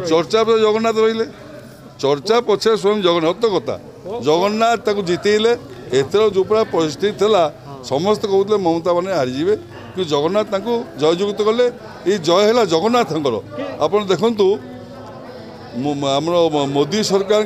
चर्चा पर जगन्नाथ रही चर्चा पछे स्वयं जगन्नाथ तो कथा जगन्नाथ जितेले एथर जो पूरा परिस्थिति थी समस्त कहते ममता मैंने हारीजे कि जगन्नाथ जयजुक्त कले ये जय है जगन्नाथ आप देखु आम मोदी सरकार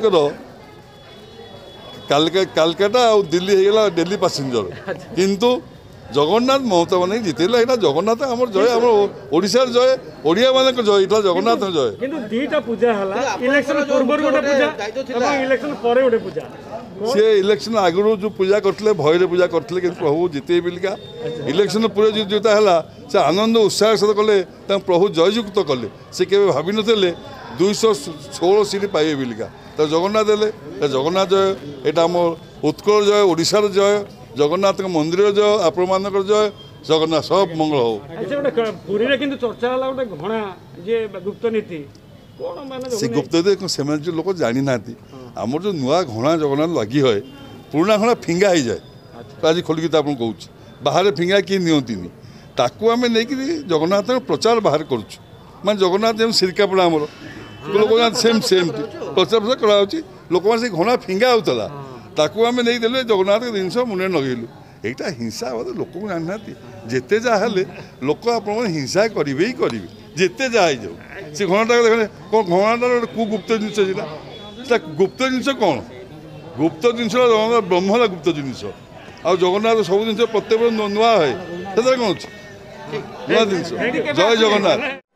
कालकाटा और दिल्ली होगा दिल्ली पैसेंजर किंतु जगन्नाथ ममता मैंने जितेला यहाँ जगन्नाथ आम जय आम ओडिशा जय ओडिया मान जय यहाँ जगन्नाथ जय दुईटा पूजा इलेक्शन पूर्व गोटे इलेक्शन पर गोटे पूजा सी इलेक्शन आगु जो पूजा करते भयर पूजा करते कि प्रभु जिते बिलिका इलेक्शन पूरे जोटा है से आनंद उत्साह सहित कले प्रभु जययुक्त कले से केवे भावी नथिले 216 सीट पाइबे बिलिका तो जगन्नाथ देले जगन्नाथ जय यहाँ आम उत्कल जय ओडिशार जय जगन्नाथ मंदिर जय आपण मानक जय जगन्नाथ सब मंगल हो पुरी रे चर्चा है गोटे घणा जे गुप्त नीति से गुप्त नीति से लोक जानी ना आमर जो नुआ घणा जगन्नाथ लगी है पुराना घणा फिंगा हो जाए आज खोलिक आप कहूँ बाहर फिंगा किए नियंतीनि ताकू आम नहीं जगन्नाथ प्रचार बाहर करुँ माने जगन्नाथ जब सिरकापड़ा आमर लोक सेम सेम प्रचार प्रचार कराऊँच लोक मैंने घणा फिंगा होता ताकू आम नहीं देले जगन्नाथ जिनस मुंडे लगेलु यहाँ हिंसा लोक जाना जिते जहाँ लोक आप हिंसा करेंगे ही करेंगे जिते जहाँ जाऊ से घणाटा देखने कौन घणाटा कौ गुप्त जिनस गुप्त जिनस कौन गुप्त जिनस ब्रह्म गुप्त जिनस आ जगन्नाथ सब जिन प्रत्येक नुआ है कौन अच्छे नुआ जिन जय जगन्नाथ।